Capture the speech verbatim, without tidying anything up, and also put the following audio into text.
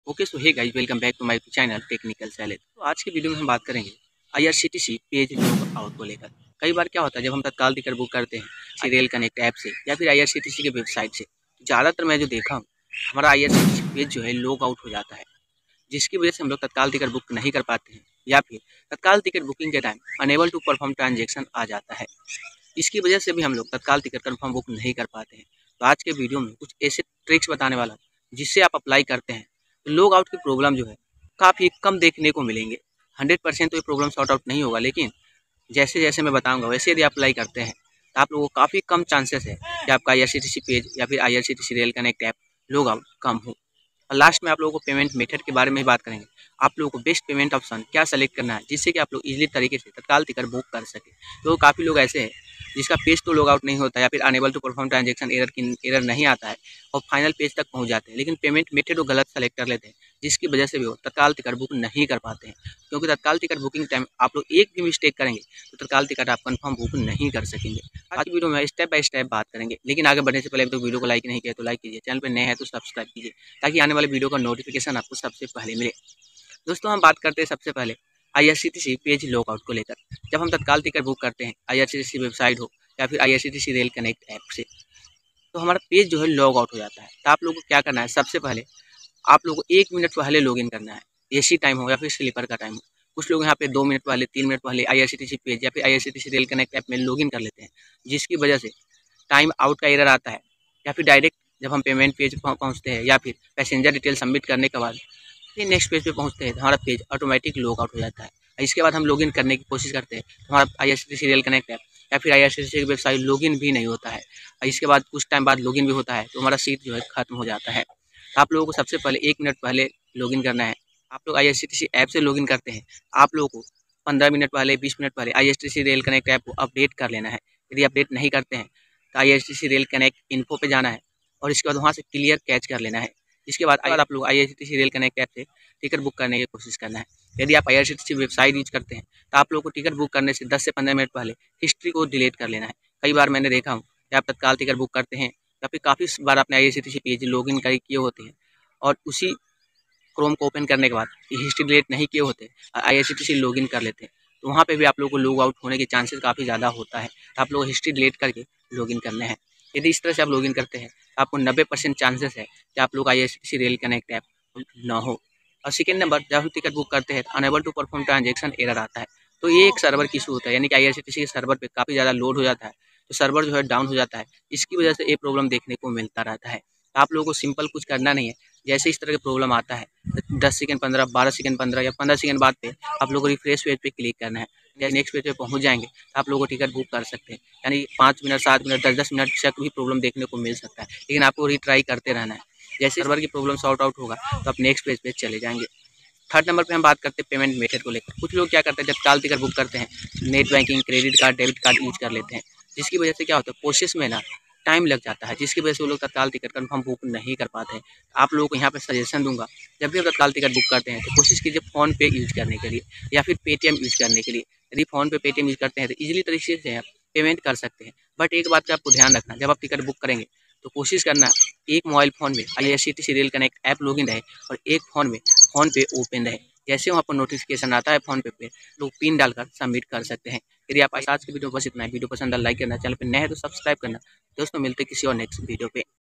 Okay so hey guys, welcome back to my channel technical Shailesh. तो आज की video में हम बात करेंगे आईआरसीटीसी पेज लॉग आउट को लेकर। कई बार क्या होता है, जब हम तत्काल टिकट बुक करते हैं रेल कनेक्ट ऐप से या फिर आईआरसीटीसी के वेबसाइट से, ज़्यादातर मैं जो देखा हूँ हमारा आईआरसीटीसी पेज जो है लॉग आउट हो जाता है, जिसकी वजह से हम लोग तत्काल टिकट बुक नहीं कर पाते हैं या फिर तत्काल टिकट बुकिंग के time unable to perform transaction आ जाता है। इसकी वजह से भी हम लोग तत्काल टिकट कन्फर्म बुक नहीं कर पाते हैं। तो आज के वीडियो में कुछ ऐसे ट्रिक्स बताने वाला हूं, जिससे आप अप्लाई करते हैं तो लॉग आउट की प्रॉब्लम जो है काफ़ी कम देखने को मिलेंगे। हंड्रेड परसेंट तो ये प्रॉब्लम सॉर्ट आउट नहीं होगा, लेकिन जैसे जैसे मैं बताऊंगा वैसे यदि आप अप्लाई करते हैं तो आप लोगों को काफ़ी कम चांसेस है कि आपका I R C T C page या फिर I R C T C rail connect app log out कम हो। और लास्ट में आप लोगों को पेमेंट मेथड के बारे में बात करेंगे। आप लोगों को बेस्ट पेमेंट ऑप्शन क्या सेलेक्ट करना है, जिससे कि आप लोग इजीली तरीके से तत्काल टिकट बुक कर सके। तो काफ़ी लोग ऐसे हैं जिसका पेज तो लॉग आउट नहीं होता या फिर unable to perform transaction error की एरर नहीं आता है और फाइनल पेज तक पहुंच जाते हैं, लेकिन पेमेंट मेथड वो गलत सेलेक्ट कर लेते हैं, जिसकी वजह से भी वो तत्काल टिकट बुक नहीं कर पाते हैं। क्योंकि तत्काल टिकट बुकिंग टाइम आप लोग एक भी मिस्टेक करेंगे तो तत्काल टिकट आप कंफर्म बुक नहीं कर सकेंगे। आज की वीडियो में स्टेप बाय स्टेप बात करेंगे, लेकिन आगे बढ़ने से पहले तो वीडियो को लाइक नहीं किया तो लाइक कीजिए, चैनल पर नए हैं तो सब्सक्राइब कीजिए ताकि आने वाले वीडियो का नोटिफिकेशन आपको सबसे पहले मिले। दोस्तों, हम बात करते हैं सबसे पहले आईआरसीटीसी पेज लॉग आउट को लेकर। जब हम तत्काल टिकट बुक करते हैं आईआरसीटीसी वेबसाइट हो या फिर आईआरसीटीसी रेल कनेक्ट ऐप से, तो हमारा पेज जो है लॉग आउट हो जाता है। तो आप लोगों को क्या करना है, सबसे पहले आप लोगों को एक मिनट पहले लॉगिन करना है। एसी टाइम हो या फिर स्लीपर का टाइम हो, कुछ लोग यहाँ पे दो मिनट पहले तीन मिनट पहले आईआरसीटीसी पेज या फिर आईआरसीटीसी रेल कनेक्ट ऐप में लॉगिन कर लेते हैं, जिसकी वजह से टाइम आउट का एरर आता है। या फिर डायरेक्ट जब हम पेमेंट पेज पहुँचते हैं या फिर पैसेंजर डिटेल सबमिट करने के बाद फिर नेक्स्ट पेज पे पहुँचते हैं तो हमारा पेज ऑटोमेटिक लॉग आउट हो जाता है। इसके बाद हम लॉगिन करने की कोशिश करते हैं तो हमारा आईआरसीटीसी रेल कनेक्ट ऐप या फिर आईआरसीटीसी की वेबसाइट लॉगिन भी नहीं होता है। इसके बाद कुछ टाइम बाद लॉगिन भी होता है तो हमारा सीट जो है खत्म हो जाता है। आप लोगों को सबसे पहले एक मिनट पहले लॉगिन करना है। आप लोग आईआरसीटीसी ऐप से लॉगिन करते हैं, आप लोगों को पंद्रह मिनट पहले बीस मिनट पहले आईआरसीटीसी रेल कनेक्ट ऐप को अपडेट कर लेना है। यदि अपडेट नहीं करते हैं तो आईआरसीटीसी रेल कनेक्ट इन्फो पे जाना है और इसके बाद वहाँ से क्लियर कैच कर लेना है। इसके बाद बाद आप लोग आईआरसीटीसी रेल कनेक्ट ऐप से टिकट बुक करने की कोशिश करना है। यदि आप आईआरसीटीसी वेबसाइट यूज करते हैं तो आप लोगों को टिकट बुक करने से दस से पंद्रह मिनट पहले हिस्ट्री को डिलीट कर लेना है। कई बार मैंने देखा हूँ कि आप तत्काल टिकट बुक करते हैं या फिर काफ़ी बार आपने आईआरसीटीसी पेज लॉगिन किए होते हैं और उसी क्रोम को ओपन करने के बाद ये हिस्ट्री डिलीट नहीं किए होते, आईआरसीटीसी लॉगिन कर लेते हैं, तो वहाँ पे भी आप लोगों को लॉग आउट होने के चांसेस काफ़ी ज़्यादा होता है। तो आप लोग हिस्ट्री डिलीट करके लॉगिन करने हैं। यदि इस तरह से आप लॉगिन करते हैं तो आपको नब्बे परसेंट चांसेस है कि आप लोग आईआरसीटीसी रेल कनेक्ट ऐप ना हो। और सेकेंड नंबर, जब हम टिकट बुक करते हैं तो unable to perform transaction error आता है। तो ये एक सर्वर की इशू होता है, यानी कि आईआरसीटीसी के सर्वर पे काफ़ी ज़्यादा लोड हो जाता है तो सर्वर जो है डाउन हो जाता है। इसकी वजह से ये प्रॉब्लम देखने को मिलता रहता है। आप लोगों को सिंपल कुछ करना नहीं है, जैसे इस तरह का प्रॉब्लम आता है दस सेकंड पंद्रह बारह सेकंड पंद्रह या पंद्रह सेकंड बाद पे आप लोगों को रिफ्रेश पेज पे क्लिक करना है। या नेक्स्ट पेज पे पहुंच जाएंगे तो आप लोगों को टिकट बुक कर सकते हैं। यानी पाँच मिनट सात मिनट दस दस मिनट तक भी प्रॉब्लम देखने को मिल सकता है, लेकिन आपको रिट्राई करते रहना है। जैसे सर्वर की प्रॉब्लम सॉर्ट आउट होगा तो आप नेक्स्ट पेज पे चले जाएंगे। थर्ड नंबर पे हम बात करते हैं पेमेंट मेथड को लेकर। कुछ लोग क्या करते हैं, जब तत्काल टिकट बुक करते हैं net banking credit card debit card use कर लेते हैं, जिसकी वजह से क्या होता है प्रोसेस में ना टाइम लग जाता है, जिसकी वजह से वो लोग तत्काल टिकट कन्फर्म बुक नहीं कर पाते हैं। आप लोगों को यहाँ पे सजेशन दूंगा, जब भी आप तत्काल टिकट बुक करते हैं तो कोशिश कीजिए फ़ोन पे यूज करने के लिए या फिर पेटीएम यूज करने के लिए। यदि फ़ोन पे पेटीएम यूज करते हैं तो ईजिली तरीके से आप पेमेंट कर सकते हैं। बट एक बात का आपको ध्यान रखना, जब आप टिकट बुक करेंगे तो कोशिश करना एक मोबाइल फ़ोन में IRCTC rail connect app login रहे और एक फ़ोन में फ़ोन पे ओपन रहे। जैसे वहाँ पर नोटिफिकेशन आता है फ़ोन पे पे लोग पिन डालकर सबमिट कर सकते हैं। यदि आप आज की वीडियो बस इतना है, वीडियो पसंद है लाइक करना, चैनल पे नए हैं तो सब्सक्राइब करना। दोस्तों, मिलते किसी और नेक्स्ट वीडियो पे।